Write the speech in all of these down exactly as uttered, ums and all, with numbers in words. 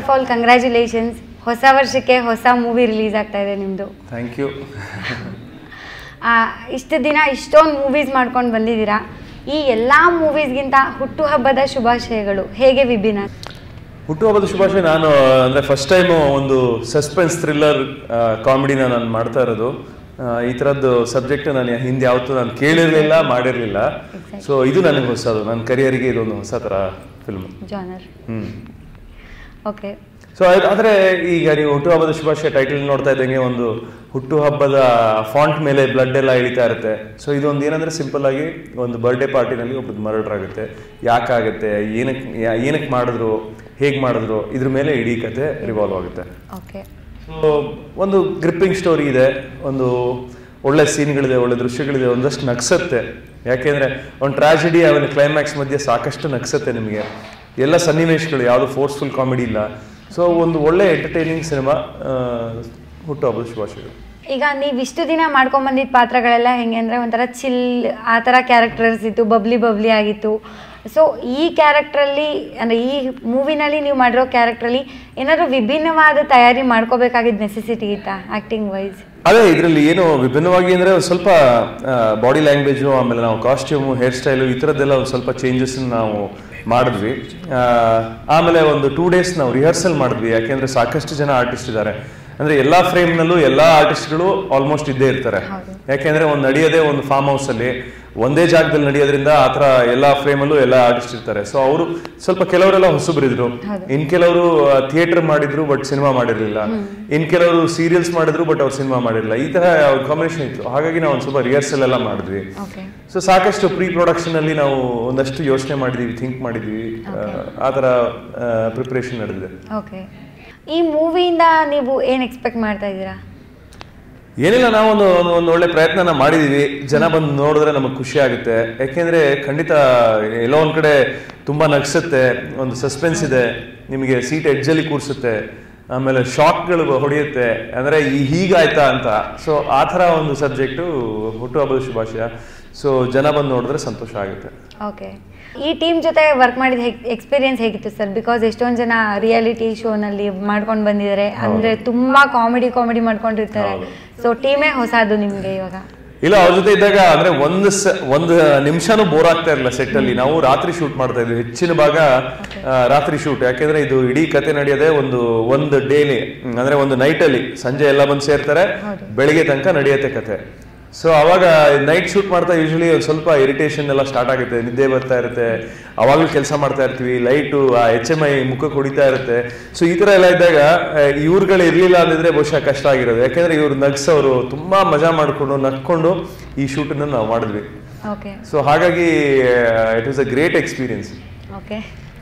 Of all congratulations, ಹೊಸ ವರ್ಷಕ್ಕೆ ಹೊಸ ಮೂವಿ ರಿಲೀಸ್ ಆಗ್ತಾ ಇದೆ ನಿಮ್ಮದು. Thank you. ಇಷ್ಟು ದಿನ ಇಷ್ಟೊಂದು ಮೂವೀಸ್ ಮಾಡ್ಕೊಂಡು ಬಂದಿದ್ದೀರಾ. ಈ ಎಲ್ಲ ಮೂವೀಸ್ಗಿಂತ ಹುಟ್ಟುಹಬ್ಬದ ಶುಭಾಶಯಗಳು ಹೇಗೆ ವಿಭಿನ್ನ? ಹುಟ್ಟುಹಬ್ಬದ ಶುಭಾಶಯ ನಾನು ಅಂದರೆ ಫಸ್ಟ್ ಟೈಮು ಒಂದು ಸಸ್ಪೆನ್ಸ್ ಥ್ರಿಲ್ಲರ್ ಕಾಮಿಡಿನ ನಾನು ಮಾಡ್ತಾ ಇರೋದು. ಈ ಥರದ್ದು ಸಬ್ಜೆಕ್ಟ್ ನಾನು ಹಿಂದೆ ಯಾವತ್ತೂ ನಾನು ಕೇಳಿರಲಿಲ್ಲ, ಮಾಡಿರಲಿಲ್ಲ. ಸೊ ಇದು ನನಗೆ ಹೊಸದು, ನನ್ನ ಕರಿಯರಿಗೆ ಇದೊಂದು ಹೊಸ ಥರ ಫಿಲ್ಮ್ ಜಾನರ್. ಹ್ಞೂ ಓಕೆ. ಸೊ ಆದರೆ ಈಗ ನೀವು ಹುಟ್ಟುಹಬ್ಬದ ಶುಭಾಶಯ ಟೈಟಲ್ ನೋಡ್ತಾ ಇದ್ದಂಗೆ ಒಂದು ಹುಟ್ಟುಹಬ್ಬದ ಫಾಂಟ್ ಮೇಲೆ ಬ್ಲಡ್ ಎಲ್ಲ ಇಳಿತಾ ಇರುತ್ತೆ. ಸೊ ಇದೊಂದು ಏನಂದರೆ ಸಿಂಪಲ್ ಆಗಿ ಒಂದು ಬರ್ಡೇ ಪಾರ್ಟಿನಲ್ಲಿ ಒಬ್ಬರು ಮರ್ಡರ್ ಆಗುತ್ತೆ, ಯಾಕಾಗುತ್ತೆ, ಏನಕ್ಕೆ ಏನಕ್ಕೆ ಮಾಡಿದ್ರು, ಹೇಗೆ ಮಾಡಿದ್ರು, ಇದ್ರ ಮೇಲೆ ಇಡೀ ಕತೆ ರಿವಾಲ್ವ್ ಆಗುತ್ತೆ. ಓಕೆ. ಸೊ ಒಂದು ಗ್ರಿಪ್ಪಿಂಗ್ ಸ್ಟೋರಿ ಇದೆ, ಒಂದು ಒಳ್ಳೆ ಸೀನ್ಗಳಿದೆ, ಒಳ್ಳೆ ದೃಶ್ಯಗಳಿದೆ, ಒಂದಷ್ಟು ನಗ್ಸತ್ತೆ. ಯಾಕೆಂದರೆ ಒಂದು ಟ್ರಾಜಿಡಿ ಆಮೇಲೆ ಕ್ಲೈಮ್ಯಾಕ್ಸ್ ಮಧ್ಯೆ ಸಾಕಷ್ಟು ನಗ್ಸತ್ತೆ ನಿಮಗೆ. ಎಲ್ಲ ಸನ್ನಿವೇಶಗಳು, ಯಾವುದು ಫೋರ್ಸ್ಫುಲ್ ಕಾಮಿಡಿ ಇಲ್ಲ. ಸೊ ಒಂದು ಒಳ್ಳೆ ಎಂಟರ್ಟೈನಿಂಗ್ ಸಿನಿಮಾ ಹುಟ್ಟುಹಬ್ಬದ ಶುಭಾಶಯಗಳು. ಈಗ ನೀವು ಇಷ್ಟು ದಿನ ಮಾಡ್ಕೊಂಬಂದಿದ್ದ ಪಾತ್ರಗಳೆಲ್ಲ ಹೆಂಗೆ ಅಂದರೆ ಒಂಥರ ಚಿಲ್ ಆ ಥರ ಕ್ಯಾರೆಕ್ಟರ್ಸ್ ಇತ್ತು, ಬಬ್ಲಿ ಬಬ್ಲಿ ಆಗಿತ್ತು. ಸೊ ಈ ಕ್ಯಾರೆಕ್ಟ್ರಲ್ಲಿ ಅಂದರೆ ಈ ಮೂವಿನಲ್ಲಿ ನೀವು ಮಾಡಿರೋ ಕ್ಯಾರೆಕ್ಟ್ರಲ್ಲಿ ಏನಾದರೂ ವಿಭಿನ್ನವಾದ ತಯಾರಿ ಮಾಡ್ಕೋಬೇಕಾಗಿದ್ದ ನೆಸೆಸಿಟಿ ಇತ್ತಾ ಆ್ಯಕ್ಟಿಂಗ್ ವೈಸ್? ಅದೇ ಇದರಲ್ಲಿ ಏನು ವಿಭಿನ್ನವಾಗಿ ಅಂದರೆ ಸ್ವಲ್ಪ ಬಾಡಿ ಲ್ಯಾಂಗ್ವೇಜು, ಆಮೇಲೆ ನಾವು ಕಾಸ್ಟ್ಯೂಮು, ಹೇರ್ ಸ್ಟೈಲು ಈ ಥರದ್ದೆಲ್ಲ ಒಂದು ಸ್ವಲ್ಪ ಚೇಂಜಸ್ನ ನಾವು ಮಾಡಿದ್ವಿ. ಆಮೇಲೆ ಒಂದು ಟೂ ಡೇಸ್ ನಾವು ರಿಹರ್ಸಲ್ ಮಾಡಿದ್ವಿ. ಯಾಕೆಂದರೆ ಸಾಕಷ್ಟು ಜನ ಆರ್ಟಿಸ್ಟ್ ಇದ್ದಾರೆ. ಅಂದರೆ ಎಲ್ಲ ಫ್ರೇಮ್ನಲ್ಲೂ ಎಲ್ಲ ಆರ್ಟಿಸ್ಟ್ಗಳು ಆಲ್ಮೋಸ್ಟ್ ಇದ್ದೇ ಇರ್ತಾರೆ. ಯಾಕೆಂದರೆ ಒಂದು ನಡೆಯೋದೇ ಒಂದು ಫಾರ್ಮ್ ಹೌಸಲ್ಲಿ ಒಂದೇ ಜಾಗದಲ್ಲಿ ನಡೆಯೋದ್ರಿಂದ ಆ ಥರ ಎಲ್ಲ ಫ್ರೇಮಲ್ಲೂ ಎಲ್ಲ ಆರ್ಟಿಸ್ಟ್ ಇರ್ತಾರೆ. ಸೊ ಅವರು ಸ್ವಲ್ಪ ಕೆಲವರೆಲ್ಲ ಹೊಸಬರಿದ್ರು, ಇನ್ ಕೆಲವರು ಥಿಯೇಟರ್ ಮಾಡಿದ್ರು ಬಟ್ ಸಿನಿಮಾ ಮಾಡಿರಲಿಲ್ಲ, ಇನ್ ಕೆಲವರು ಸೀರಿಯಲ್ಸ್ ಮಾಡಿದ್ರು ಬಟ್ ಅವ್ರು ಸಿನಿಮಾ ಮಾಡಿರಲಿಲ್ಲ. ಈ ಥರ ಕಾಂಬಿನೇಷನ್ ಇತ್ತು. ಹಾಗಾಗಿ ನಾವು ಒಂದು ಸ್ವಲ್ಪ ರಿಹರ್ಸಲ್ ಎಲ್ಲ ಮಾಡಿದ್ವಿ. ಸೊ ಸಾಕಷ್ಟು ಪ್ರೀ ಪ್ರೊಡಕ್ಷನ್ ಅಲ್ಲಿ ನಾವು ಒಂದಷ್ಟು ಯೋಚನೆ ಮಾಡಿದ್ವಿ, ಥಿಂಕ್ ಮಾಡಿದ್ವಿ, ಆ ಥರ ಪ್ರಿಪ್ರೇಷನ್ ನಡೆದಿದೆ. ಓಕೆ. ಈ ಮೂವಿಯಿಂದ ನೀವು ಏನು ಎಕ್ಸ್ಪೆಕ್ಟ್ ಮಾಡ್ತಾ ಇದ್ದೀರಾ? ಏನಿಲ್ಲ, ನಾವೊಂದು ಒಂದು ಒಳ್ಳೆ ಪ್ರಯತ್ನನ ಮಾಡಿದೀವಿ. ಜನ ಬಂದು ನೋಡಿದ್ರೆ ನಮಗೆ ಖುಷಿ ಆಗುತ್ತೆ. ಯಾಕೆಂದ್ರೆ ಖಂಡಿತ ಎಲ್ಲೋ ಒಂದ್ ಕಡೆ ತುಂಬಾ ನಗ್ಸುತ್ತೆ, ಒಂದು ಸಸ್ಪೆನ್ಸ್ ಇದೆ, ನಿಮಗೆ ಸೀಟ್ ಎಡ್ಜಲ್ಲಿ ಕೂರಿಸುತ್ತೆ, ಆಮೇಲೆ ಶಾಕ್ಗಳು ಹೊಡೆಯುತ್ತೆ, ಅಂದ್ರೆ ಈ ಹೀಗಾಯ್ತಾ ಅಂತ. ಸೊ ಆ ಥರ ಒಂದು ಸಬ್ಜೆಕ್ಟು ಹುಟ್ಟುಹಬ್ಬದ ಶುಭಾಶಯ. ಸೊ ಜನ ಬಂದು ನೋಡಿದ್ರೆ ಸಂತೋಷ ಆಗುತ್ತೆ. ಓಕೆ. ಈ ಟೀಮ್ ಜೊತೆ ವರ್ಕ್ ಮಾಡಿದ ಎಕ್ಸ್ಪೀರಿಯನ್ಸ್ ಹೇಗಿತ್ತು ಸರ್? ಬಿಕಾಸ್ ಎಷ್ಟೊಂದು ಜನ ರಿಯಾಲಿಟಿ ಶೋನಲ್ಲಿ ಮಾಡ್ಕೊಂಡು ಬಂದಿದ್ದಾರೆ, ಅಂದ್ರೆ ತುಂಬಾ ಕಾಮಿಡಿ ಕಾಮಿಡಿ ಮಾಡ್ಕೊಂಡಿರ್ತಾರೆ. ಸೊ ಟೀಮೇ ಹೊಸದು ನಿಮ್ಗೆ ಇವಾಗ? ಇಲ್ಲ, ಅವ್ರ ಜೊತೆ ಇದ್ದಾಗ ಅಂದ್ರೆ ಒಂದು ಒಂದು ನಿಮಿಷನೂ ಬೋರ್ ಆಗ್ತಾ ಇರಲಿಲ್ಲ. ಸೆಟ್ ಅಲ್ಲಿ ನಾವು ರಾತ್ರಿ ಶೂಟ್ ಮಾಡ್ತಾ ಇದ್ವಿ, ಹೆಚ್ಚಿನ ಭಾಗ ರಾತ್ರಿ ಶೂಟ್. ಯಾಕೆಂದ್ರೆ ಇದು ಇಡೀ ಕತೆ ನಡೆಯೋದೇ ಒಂದು ಒಂದು ಡೇಲಿ, ಅಂದ್ರೆ ಒಂದು ನೈಟ್ ಅಲ್ಲಿ. ಸಂಜೆ ಎಲ್ಲ ಬಂದು ಸೇರ್ತಾರೆ, ಬೆಳಿಗ್ಗೆ ತನಕ ನಡೆಯುತ್ತೆ ಕತೆ. ಸೊ ಅವಾಗ ನೈಟ್ ಶೂಟ್ ಮಾಡ್ತಾ ಯೂಶಲಿ ಒಂದು ಸ್ವಲ್ಪ ಇರಿಟೇಷನ್ ಎಲ್ಲ ಸ್ಟಾರ್ಟ್ ಆಗುತ್ತೆ, ನಿದ್ದೆ ಬರ್ತಾ ಇರುತ್ತೆ, ಅವಾಗಲೂ ಕೆಲಸ ಮಾಡ್ತಾ ಇರ್ತೀವಿ, ಲೈಟು ಆ ಎಚ್ ಎಮ್ ಐ ಮುಖಕ್ಕೆ ಹೊಡಿತಾ ಇರುತ್ತೆ. ಸೊ ಈ ಥರ ಎಲ್ಲ ಇದ್ದಾಗ ಇವ್ರುಗಳು ಇರಲಿಲ್ಲ ಅಂದಿದ್ರೆ ಬಹುಶಃ ಕಷ್ಟ ಆಗಿರೋದು. ಯಾಕೆಂದ್ರೆ ಇವ್ರು ನಗ್ಸೋರು, ತುಂಬಾ ಮಜಾ ಮಾಡಿಕೊಂಡು ನಕ್ಕೊಂಡು ಈ ಶೂಟನ್ನು ನಾವು ಮಾಡಿದ್ವಿ. ಸೊ ಹಾಗಾಗಿ it was a great experience. Okay.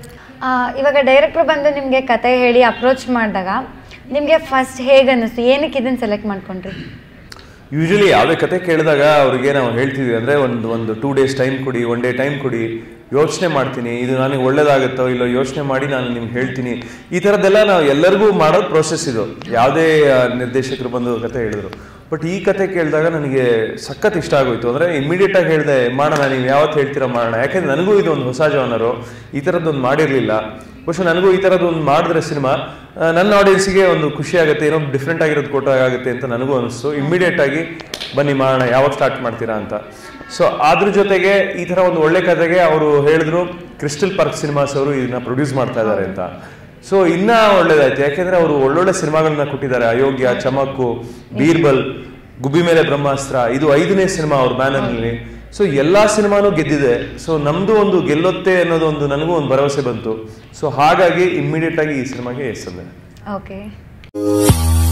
ಇವಾಗ ಡೈರೆಕ್ಟರ್ ಬಂದು ನಿಮಗೆ ಕತೆ ಹೇಳಿ ಅಪ್ರೋಚ್ ಮಾಡಿದಾಗ ನಿಮಗೆ ಫಸ್ಟ್ ಹೇಗೆ ಅನ್ನಿಸ್ತು? ಏನಕ್ಕೆ ಇದನ್ನು ಸೆಲೆಕ್ಟ್ ಮಾಡ್ಕೊಂಡ್ರಿ? ಯೂಶಲಿ ಯಾವುದೇ ಕತೆ ಕೇಳಿದಾಗ ಅವ್ರಿಗೆ ನಾವು ಹೇಳ್ತೀವಿ ಅಂದರೆ ಒಂದು ಒಂದು ಟೂ ಡೇಸ್ ಟೈಮ್ ಕೊಡಿ, ಒನ್ ಡೇ ಟೈಮ್ ಕೊಡಿ, ಯೋಚನೆ ಮಾಡ್ತೀನಿ, ಇದು ನನಗೆ ಒಳ್ಳೇದಾಗುತ್ತೋ ಇಲ್ಲೋ ಯೋಚನೆ ಮಾಡಿ ನಾನು ನಿಮ್ಗೆ ಹೇಳ್ತೀನಿ. ಈ ಥರದ್ದೆಲ್ಲ ನಾವು ಎಲ್ಲರಿಗೂ ಮಾಡೋದು ಪ್ರೋಸೆಸ್ ಇದು, ಯಾವುದೇ ನಿರ್ದೇಶಕರು ಬಂದು ಕತೆ ಹೇಳಿದ್ರು. ಬಟ್ ಈ ಕತೆ ಕೇಳಿದಾಗ ನನಗೆ ಸಖತ್ ಇಷ್ಟ ಆಗೋಯ್ತು. ಅಂದರೆ ಇಮಿಡಿಯೇಟಾಗಿ ಹೇಳಿದೆ, ಮಾಡೋಣ, ನೀವು ಯಾವತ್ತು ಹೇಳ್ತೀರಾ ಮಾಡೋಣ. ಯಾಕೆಂದ್ರೆ ನನಗೂ ಇದು ಒಂದು ಹೊಸ ಜಾನರು, ಈ ಥರದ್ದೊಂದು ಮಾಡಿರಲಿಲ್ಲ. ಬಹುಶಃ ನನಗೂ ಈ ಥರದ್ದು ಒಂದು ಮಾಡಿದ್ರೆ ಸಿನಿಮಾ ನನ್ನ ಆಡಿಯನ್ಸಿಗೆ ಒಂದು ಖುಷಿ ಆಗುತ್ತೆ, ಏನೋ ಡಿಫ್ರೆಂಟ್ ಆಗಿರೋದು ಕೊಟ್ಟಾಗುತ್ತೆ ಅಂತ ನನಗೂ ಅನಿಸ್ತು. ಇಮ್ಮಿಡಿಯೇಟ್ ಆಗಿ ಬನ್ನಿ ಮಾಡೋಣ, ಯಾವಾಗ ಸ್ಟಾರ್ಟ್ ಮಾಡ್ತೀರಾ ಅಂತ. ಸೊ ಅದ್ರ ಜೊತೆಗೆ ಈ ಥರ ಒಂದು ಒಳ್ಳೆ ಕತೆಗೆ ಅವರು ಹೇಳಿದ್ರು, ಕ್ರಿಸ್ಟಲ್ ಪಾರ್ಕ್ ಸಿನಿಮಾಸ್ ಅವರು ಇದನ್ನ ಪ್ರೊಡ್ಯೂಸ್ ಮಾಡ್ತಾ ಇದ್ದಾರೆ ಅಂತ. ಸೊ ಇನ್ನೂ ಒಳ್ಳೇದಾಯ್ತು, ಯಾಕೆಂದ್ರೆ ಅವರು ಒಳ್ಳೊಳ್ಳೆ ಸಿನಿಮಾಗಳನ್ನ ಕೊಟ್ಟಿದ್ದಾರೆ. ಅಯೋಗ್ಯ, ಚಮಕ್ಕು, ಬೀರ್ಬಲ್, ಗುಬ್ಬಿ ಮೇಲೆ ಬ್ರಹ್ಮಾಸ್ತ್ರ, ಇದು ಐದನೇ ಸಿನಿಮಾ ಅವ್ರ ಬ್ಯಾನರ್ನಲ್ಲಿ. ಸೊ ಎಲ್ಲ ಸಿನಿಮಾನೂ ಗೆದ್ದಿದೆ. ಸೊ ನಮ್ದು ಒಂದು ಗೆಲ್ಲುತ್ತೆ ಅನ್ನೋದು ಒಂದು ನನಗೂ ಒಂದು ಭರವಸೆ ಬಂತು. ಸೊ ಹಾಗಾಗಿ ಇಮ್ಮಿಡಿಯೇಟ್ ಆಗಿ ಈ ಸಿನಿಮಾಗೆ ಎಸ್ ಅಂದೆ. ಓಕೆ.